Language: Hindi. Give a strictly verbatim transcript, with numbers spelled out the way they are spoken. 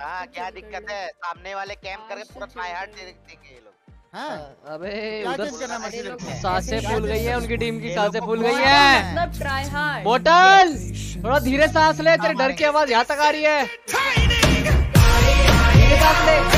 हाँ क्या दिक्कत है, सामने वाले कैंप करके पूरा ट्राई हार्ड देंगे ये लोग। हाँ अबे क्या उधर चेंज करना मशीन को? सांसें फूल गई है उनकी टीम की, ये सांसें लोग फूल को गई बहुत है। मतलब ट्राई हार्ड। बोतल थोड़ा धीरे सांस ले, तेरे डर की आवाज यहाँ तक आ रही है। धीरे सांस ले।